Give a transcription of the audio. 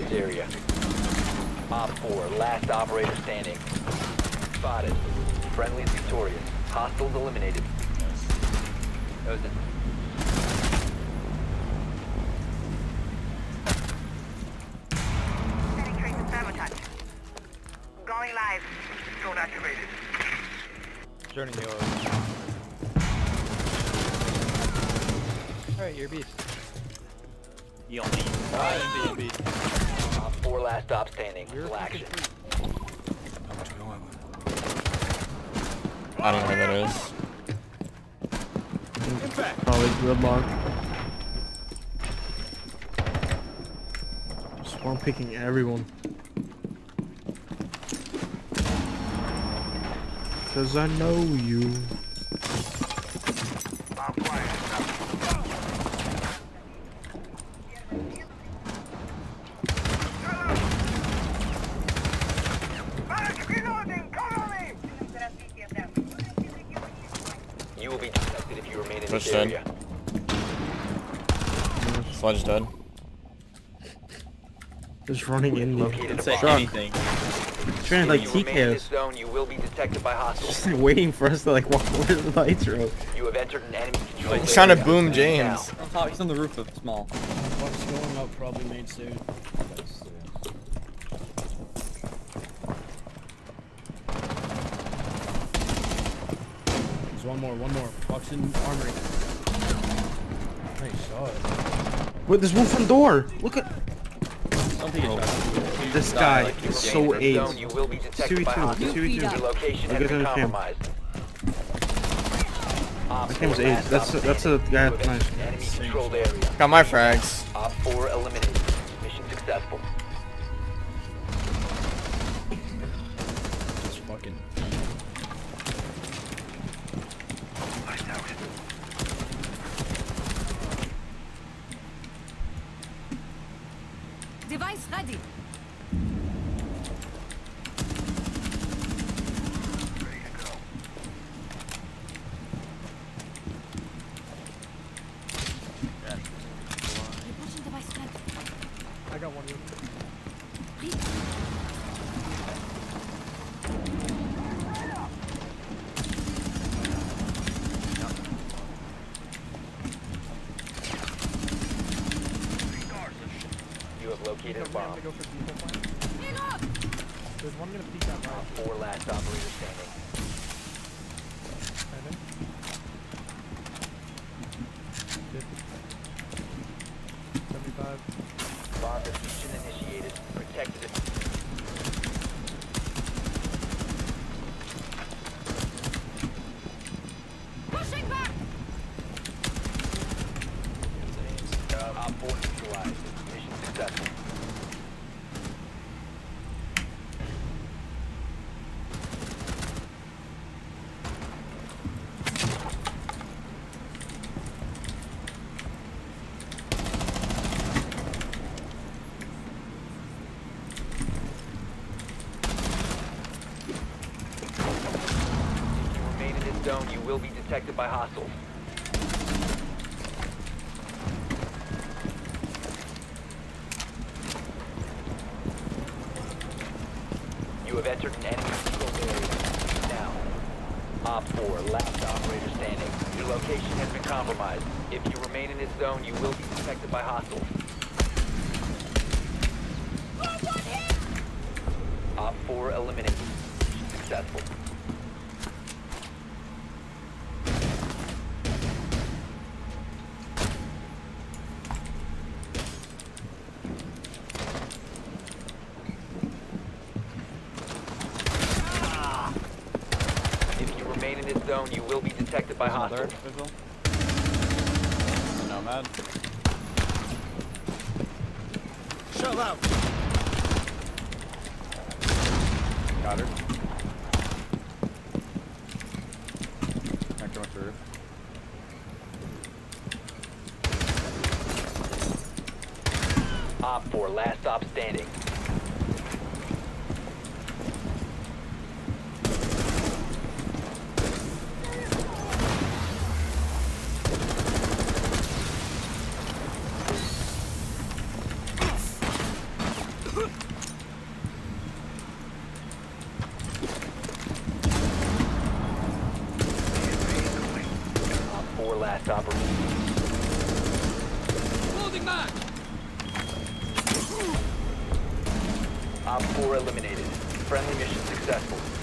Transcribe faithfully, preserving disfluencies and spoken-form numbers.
this area. Op four, last operator standing. Spotted. Friendly's victorious. Hostiles eliminated. Ozen. Setting trace of sabotage. Going live. Drone activated. Turning yours. Alright, you're a beast. You don't need. Ah, B and B. Op four, last stop standing. You're Full action. I don't know who that is. Probably Gridlock. Swarm picking everyone. Cause I know you. I'm quiet. Reloading! Cover me! You will be detected if you remain in Push this dead. area. Sledge dead. Just running in. Located Didn't a say bomb. anything. Trying to If like you T remain in K this us. zone, you will be detected by hostiles. Just like waiting for us to like walk over to the nitro. You have entered an enemy controlled He's trying to area. boom Now, James. On top, he's on the roof of small. Buck's going up, probably made soon. There's one more, one more. Buck's in armory. Nice shot. Wait, there's one front door. Look at Don't take a shot. this guy. if you Is remain so in this zone, ace. you will be detected two v by two. hostiles. two v two. Your location You has guys been understand. compromised. Op That four, game's ace. last That's stop a, that's a standing. guy. You have Nice. entered an enemy controlled area. Got my frags. Op four eliminated. Mission successful. Just fucking. Device ready. Ready to go. Pushing device ready. I got one of you. You have located a bomb. Go for people flank. Reload. There's one gonna peek out Op right. four, last operator standing. Seven. fifty. seventy-five. Bomb diffusion initiated. Protected it. Pushing back. Op four neutralized. Mission successful. If you remain in this zone, you will be detected by hostiles. You have entered an enemy controlled area. Now, Op four, last operator standing. Your location has been compromised. If you remain in this zone, you will be detected by hostiles. Op four eliminated. Successful. If you remain in this zone, you will be detected by hostiles. Visual. Nomad. Shell out! Got her. Connector went through. Op four, last stop standing. last operator. Loading back! Op four eliminated. Friendly mission successful.